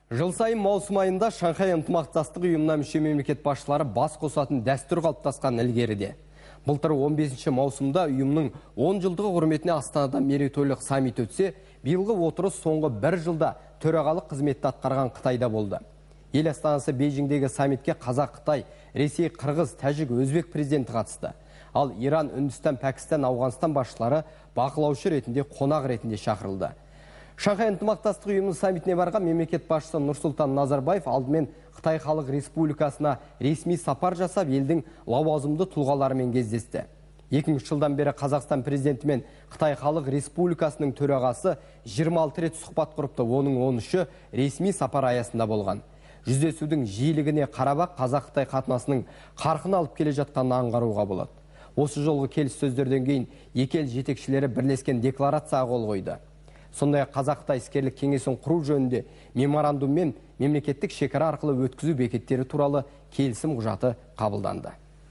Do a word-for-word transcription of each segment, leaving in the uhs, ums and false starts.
Жыл сайын маусым айында Шанхай ынтымақтастық ұйымына мүше мемлекет басшылары бас қосатын дәстүр қалыптасқан ілгеріде. Былтыр он бесінші маусымда ұйымның он жылдығы құрметіне Астанада мерейтойлық саммит өтсе, биылғы отырыс соңғы бір жылда төрағалық қызметті атқарған Қытайда болды. Ел астанасы Бейжіңдегі саммитке Қазақ, Қытай, Ресей, Қырғыз, Тәжік, Өзбек президенті қатысты. Ал Иран, Үндістан, Пәкістан, Ауғанстан басшылары бақылаушы ретінде, қонақ ретінде шақырылды. Шанхай ынтымақтастық ұйымының саммитіне барған мемлекет басшысы Нұрсұлтан Назарбаев алдымен Қытай Халық Республикасына ресми сапар жасап, елдің лауазымды тұлғаларымен кездесті. екі мың жылдан бері Қазақстан президенті мен Қытай Халық Республикасының төрағасы жиырма алты рет сұхбат құрыпты, оның он үші ресми сапар аясында болған. Жүздесудің жиілігіне қарап Қазақ-Қытай қатынасының қарқын алып келе жатқанын аңғаруға болады. Осы жолғы келіссөздерден кейін екі ел жетекшілері бірлескен декларацияға қол қойды. Сондай Қазақ-Қытай іскерлік кеңесін құру жөнінде меморандум мен мемлекеттік шекара арқылы өткізу бекеттері туралы келісім құжаты қабылданды.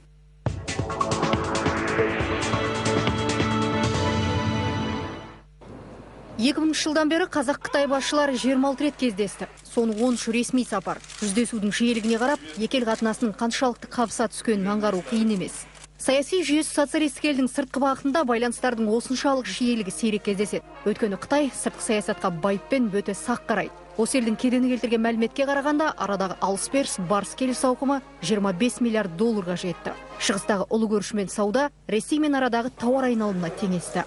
екі мыңыншы жылдан бері Қазақ-Қытай басшылары жиырма алты рет кездесті. Соның он үші ресми сапар. Жүздесудің жиілігіне қарап, екі ел қатынасының қаншалықты қабыса түскенін аңғару қиын емес. Саяси жүйесі социалистік елдің сыртқы бағытында байланыстардың осыншалық жиілігі сирек кездеседі. Өйткені Қытай сыртқы саясатқа байыппен бөте сақ қарайды. Осы елдің кедені келтірген мәліметке қарағанда, арадағы алыс-беріс барыс келіс ауқымы жиырма бес миллиард долларға жетті. Шығыстағы ұлы көршімен сауда Ресеймен арадағы тауар айналымына теңесті.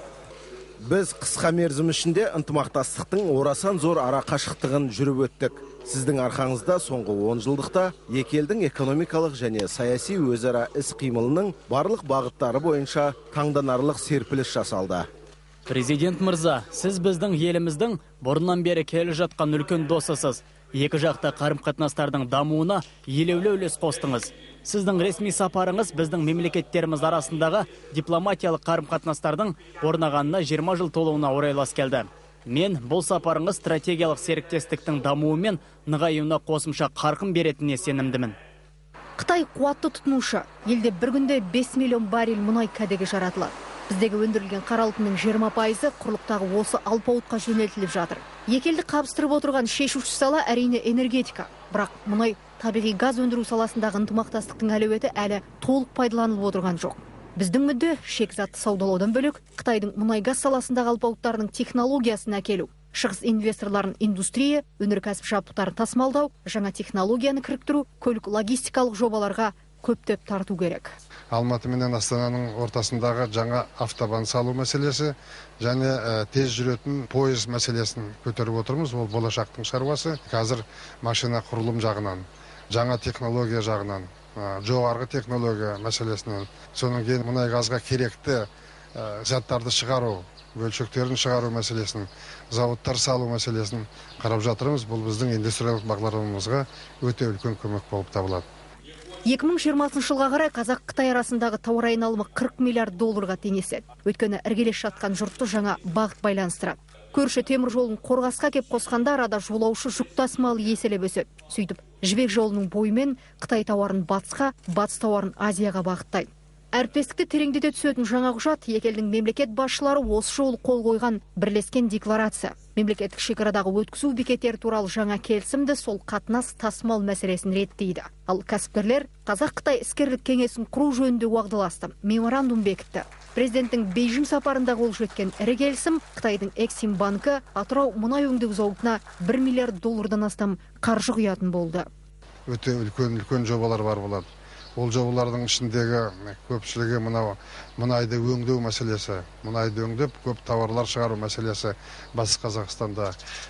Біз қысқа мерзім ішінде ынтымақтастықтың орасан зор ара қашықтығын жүріп өттік. Сіздің арқаңызда соңғы он жылдықта екі елдің экономикалық және саяси өзара іс-қимылының барлық бағыттары бойынша таңданарлық серпіліс жасалды. Президент мырза, сіз біздің еліміздің бұрыннан бері келе жатқан үлкен досысыз. Екі жақты қарым-қатынастардың дамуына елеулі үлес қостыңыз. Сіздің ресми сапарыңыз біздің мемлекеттеріміз арасындағы дипломатиялық қарым-қатынастардың орнағанына жиырма жыл толуына орайлас келді. Мен бұл сапарыңыз стратегиялық серіктестіктің дамуы мен нығаюына қосымша қарқын беретініне сенімдімін. Қытай қуатты тұтынушы. Елде бір күнде бес миллион баррель мұнай кәдеге жаратылады. Біздегі өндірілген қара алтынның жиырма пайызы құрлықтағы осы алпауытқа жөнелтіліп жатыр. Екі елді қабыстырып отырған шешуші сала әрине энергетика. Бірақ мұнай табиғи газ өндіру саласындағы ынтымақтастықтың әлеуеті әлі толық пайдаланылып отырған жоқ. Біздің мүдде шикізатты саудалаудан бөлек Қытайдың мұнай газ саласындағы алпауыттарының технологиясын әкелу, шығыс инвесторларын индустрия, өнеркәсіп жабдықтарын тасымалдау, жаңа технологияны кіріктіру, көлік логистикалық жобаларға көптеп тарту керек. Алматы менен Астананың ортасындағы жаңа автобан салу мәселесі және тез жүретін пойыз мәселесін көтеріп отырмыз. Ол болашақтың шаруасы. Қазір машина құрылым жағынан, жаңа технология жағынан, жоғарғы технология мәселесінен, соның кейін мұнай газға керекті заттарды шығару, бөлшектерін шығару мәселесін, зауыттар салу мәселесін қарап жатырмыз. Бұл біздің индустриялық бағдарламамызға өте үлкен көмек болып табылады. екі мың жиырмасыншы жылға қарай Қазақ-Қытай арасындағы тауар айналымы қырық миллиард долларға теңеседі. Өйткені іргелес жатқан жұртты жаңа бағыт байланыстырады. Көрші темір жолын Қорғасқа кеп қосқанда арада жолаушы жүк тасымалы еселеп өседі. Сөйтіп, жібек жолының бойымен Қытай тауарын батысқа, батыс тауарын Азияға бағыттайды. Әріптестікті тереңдете түсетін жаңа құжат екі елдің мемлекет басшылары осы жолы қол қойған бірлескен декларация. Мемлекеттік шекарадағы өткізу бекеттері туралы жаңа келісімді сол қатынас тасымал мәселесін реттейді. Ал кәсіпкерлер Қазақ-Қытай іскерлік кеңесін құру жөнінде уағдаласты, меморандум бекітті. Президенттің Бейжің сапарында қол жеткен ірі келісім Қытайдың Эксим банкі Атырау мұнай өңдеу зауытына бір миллиард доллардан астам қаржы құятын болды. Өте үлкен үлкен жобалар бар болады. Ол жобалардың ішіндегі көпшілігі мынау мұнайды өңдеу мәселесі, мұнайды өңдеп көп тауарлар шығару мәселесі Батыс Қазақстанда.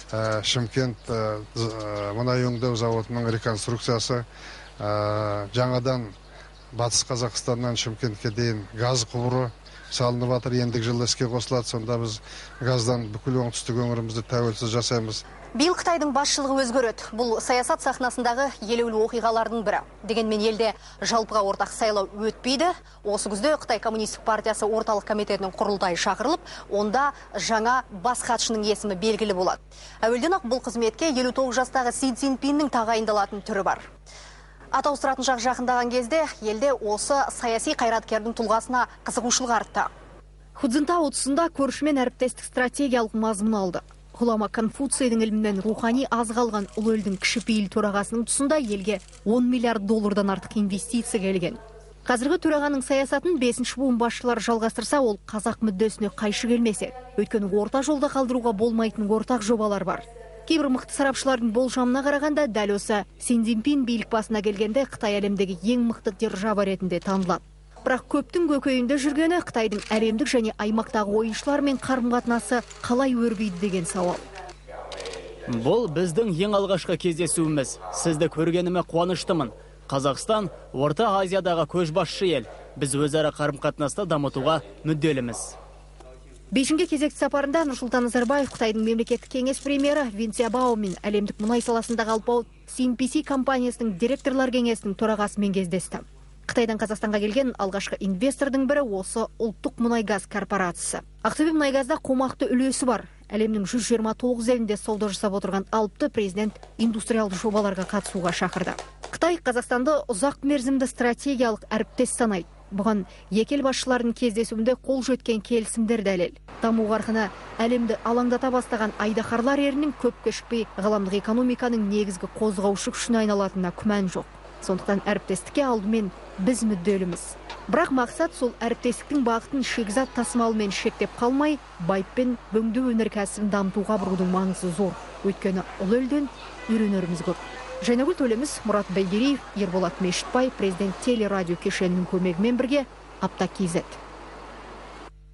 Шымкент мұнай өңдеу зауытының реконструкциясы, жаңадан Батыс Қазақстаннан Шымкентке дейін газ құбыры салынып жатыр, ендігі жылы іске қосылады. Сонда біз газдан бүкіл оңтүстік өңірімізді тәуелсіз жасаймыз. Биыл Қытайдың басшылығы өзгереді. Бұл саясат сахнасындағы елеулі оқиғалардың бірі. Дегенмен елде жалпыға ортақ сайлау өтпейді. Осы күзде Қытай Коммунистік партиясы орталық комитетінің құрылтайы шақырылып, онда жаңа бас хатшының есімі белгілі болады. Әуелден-ақ бұл қызметке елу тоғыз жастағы Си Цзиньпиннің тағайындалатын түрі бар. Ат ауыстыратын жақ жақындаған кезде елде осы саяси қайраткердің тұлғасына қызығушылық артты. Худзинтау тұсында көршімен әріптестік стратегиялық мазмұн алды. ғұлама Конфуцийдің ілімінен рухани аз қалған ұлы елдің кішіпейіл төрағасының тұсында елге он миллиард доллардан артық инвестиция келген. Қазіргі төрағаның саясатын бесінші буын басшылары жалғастырса, ол қазақ мүддесіне қайшы келмесе. Өйткені орта жолда қалдыруға болмайтын ортақ жобалар бар. Кейбір мықты сарапшылардың болжамына қарағанда, дәл осы Си Цзиньпин билік басына келгенде Қытай әлемдегі ең мықты держава ретінде танылады. Бірақ көптің көкейінде жүргені Қытайдың әлемдік және аймақтағы ойыншылармен қарым-қатынасы қалай өрбиді деген сауал. Бұл біздің ең алғашқы кездесуіміз. Сізді көргеніме қуаныштымын. Қазақстан Орта Азиядағы көшбасшы ел. Біз өзара қарым-қатынасты дамытуға мүдделіміз. Бейжіңге кезекті сапарында Нұрсұлтан Назарбаев Қытайдың мемлекеттік кеңес премьері Вин Цзябао мен әлемдік мұнай саласындағы алпауыт Си Эн Пи Си компаниясының директорлар кеңесінің төрағасымен кездесті. Қытайдан Қазақстанға келген алғашқы инвестордың бірі осы ұлттық мұнай-газ корпорациясы. Ақтөбе мұнай-газда қомақты үлесі бар. Әлемнің жүз жиырма тоғыз елінде сауда жасап отырған алыпты президент индустриалды жобаларға қатысуға шақырды. Қытай Қазақстанды ұзақ мерзімді стратегиялық әріптес санайды. Бұған екі ел басшыларының кездесуінде қол жеткен келісімдер дәлел. Даму қарқыны әлемді алаңдата бастаған айдаһарлар ерінің көп кешікпей ғаламдық экономиканың негізгі қозғаушы күшіне айналатынына күмән жоқ. Сондықтан әріптестікке алдымен біз мүдделіміз. Бірақ мақсат сол әріптестіктің бағытын шикізат тасымалымен шектеп қалмай, байып пен өңдеу өнеркәсібін дамытуға бұрудың маңызы зор. Өйткені ұлы елден үйренеріміз көп. Жайнагүл Төлеміс, Мұрат Бәйгереев, Ерболат Мешітбай, президент телерадио кешенінің көмегімен бірге Апта кз.